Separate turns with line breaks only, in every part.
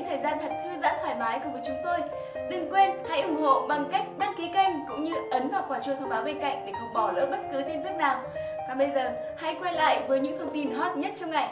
những thời gian thật thư giãn thoải mái cùng với chúng tôi. Đừng quên hãy ủng hộ bằng cách đăng ký kênh cũng như ấn vào quả chuông thông báo bên cạnh để không bỏ lỡ bất cứ tin tức nào. Còn bây giờ hãy quay lại với những thông tin hot nhất trong ngày.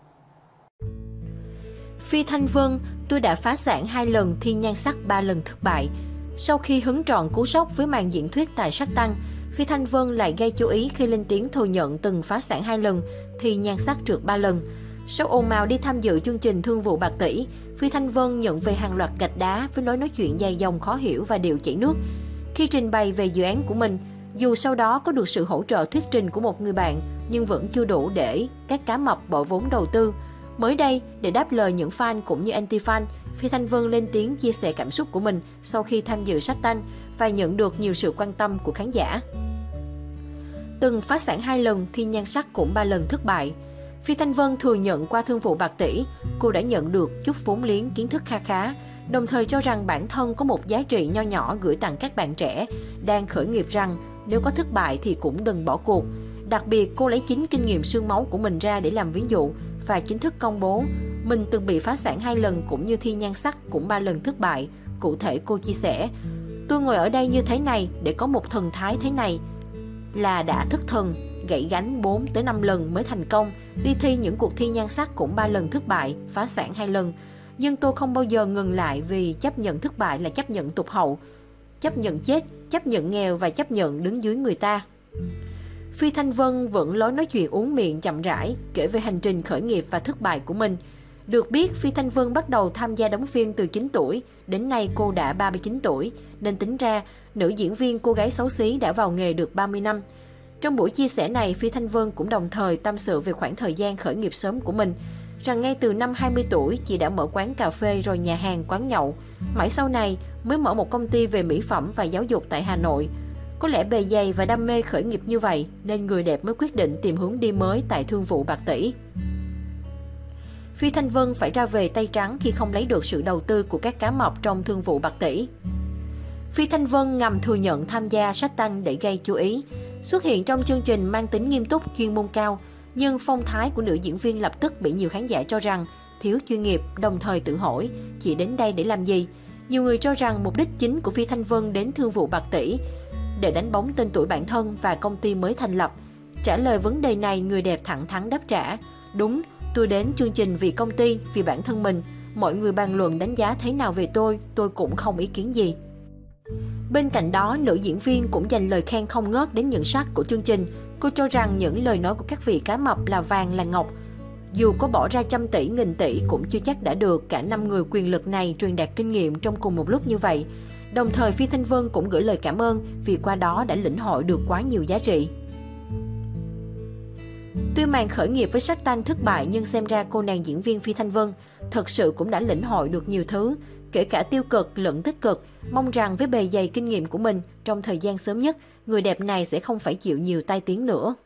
Phi Thanh Vân, tôi đã phá sản 2 lần, thi nhan sắc 3 lần thất bại. Sau khi hứng trọn cú sốc với màn diễn thuyết tại Shark Tank, Phi Thanh Vân lại gây chú ý khi lên tiếng thừa nhận từng phá sản 2 lần, thi nhan sắc trượt 3 lần. Sau ồn ào đi tham dự chương trình Thương vụ bạc tỷ, Phi Thanh Vân nhận về hàng loạt gạch đá với lối nói chuyện dài dòng khó hiểu và điệu chảy nước. Khi trình bày về dự án của mình, dù sau đó có được sự hỗ trợ thuyết trình của một người bạn, nhưng vẫn chưa đủ để các cá mập bỏ vốn đầu tư. Mới đây, để đáp lời những fan cũng như anti-fan, Phi Thanh Vân lên tiếng chia sẻ cảm xúc của mình sau khi tham dự Shark Tank và nhận được nhiều sự quan tâm của khán giả. Từng phá sản 2 lần, thi nhan sắc cũng 3 lần thất bại. Phi Thanh Vân thừa nhận qua thương vụ bạc tỷ, cô đã nhận được chút vốn liếng kiến thức kha khá, đồng thời cho rằng bản thân có một giá trị nho nhỏ gửi tặng các bạn trẻ đang khởi nghiệp rằng nếu có thất bại thì cũng đừng bỏ cuộc. Đặc biệt, cô lấy chính kinh nghiệm xương máu của mình ra để làm ví dụ và chính thức công bố mình từng bị phá sản 2 lần cũng như thi nhan sắc cũng 3 lần thất bại. Cụ thể cô chia sẻ, tôi ngồi ở đây như thế này để có một thần thái thế này là đã thất thần, gãy gánh 4 tới 5 lần mới thành công, đi thi những cuộc thi nhan sắc cũng 3 lần thất bại, phá sản 2 lần. Nhưng tôi không bao giờ ngừng lại vì chấp nhận thất bại là chấp nhận tụt hậu, chấp nhận chết, chấp nhận nghèo và chấp nhận đứng dưới người ta. Phi Thanh Vân vẫn lối nói chuyện uống miệng chậm rãi, kể về hành trình khởi nghiệp và thất bại của mình. Được biết, Phi Thanh Vân bắt đầu tham gia đóng phim từ 9 tuổi, đến nay cô đã 39 tuổi, nên tính ra, nữ diễn viên cô gái xấu xí đã vào nghề được 30 năm. Trong buổi chia sẻ này, Phi Thanh Vân cũng đồng thời tâm sự về khoảng thời gian khởi nghiệp sớm của mình, rằng ngay từ năm 20 tuổi, chị đã mở quán cà phê rồi nhà hàng, quán nhậu. Mãi sau này mới mở một công ty về mỹ phẩm và giáo dục tại Hà Nội. Có lẽ bề dày và đam mê khởi nghiệp như vậy nên người đẹp mới quyết định tìm hướng đi mới tại thương vụ bạc tỷ. Phi Thanh Vân phải ra về tay trắng khi không lấy được sự đầu tư của các cá mập trong thương vụ bạc tỷ. Phi Thanh Vân ngầm thừa nhận tham gia Shark Tank để gây chú ý. Xuất hiện trong chương trình mang tính nghiêm túc, chuyên môn cao, nhưng phong thái của nữ diễn viên lập tức bị nhiều khán giả cho rằng thiếu chuyên nghiệp, đồng thời tự hỏi chị đến đây để làm gì. Nhiều người cho rằng mục đích chính của Phi Thanh Vân đến thương vụ bạc tỷ để đánh bóng tên tuổi bản thân và công ty mới thành lập. Trả lời vấn đề này, người đẹp thẳng thắn đáp trả, đúng, tôi đến chương trình vì công ty, vì bản thân mình. Mọi người bàn luận đánh giá thế nào về tôi cũng không ý kiến gì. Bên cạnh đó, nữ diễn viên cũng dành lời khen không ngớt đến nhận sắc của chương trình. Cô cho rằng những lời nói của các vị cá mập là vàng là ngọc. Dù có bỏ ra trăm tỷ, nghìn tỷ cũng chưa chắc đã được cả 5 người quyền lực này truyền đạt kinh nghiệm trong cùng một lúc như vậy. Đồng thời, Phi Thanh Vân cũng gửi lời cảm ơn vì qua đó đã lĩnh hội được quá nhiều giá trị. Tuy màn khởi nghiệp với Shark Tank thất bại nhưng xem ra cô nàng diễn viên Phi Thanh Vân thật sự cũng đã lĩnh hội được nhiều thứ, kể cả tiêu cực lẫn tích cực. Mong rằng với bề dày kinh nghiệm của mình, trong thời gian sớm nhất, người đẹp này sẽ không phải chịu nhiều tai tiếng nữa.